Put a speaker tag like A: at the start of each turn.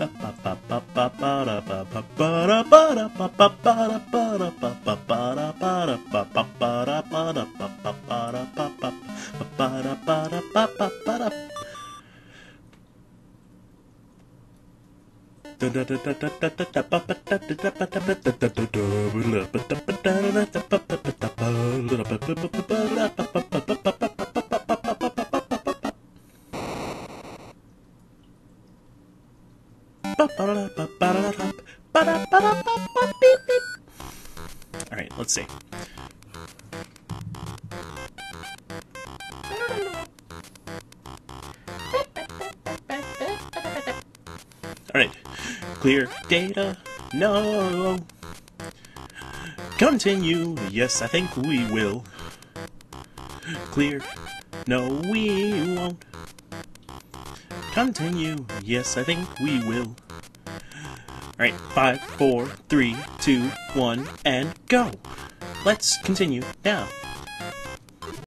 A: Alright, let's see. Alright, clear data, no. Continue, yes, I think we will. Clear, no, we won't. Continue, yes, I think we will. Alright, 5, 4, 3, 2, 1, and go! Let's continue now.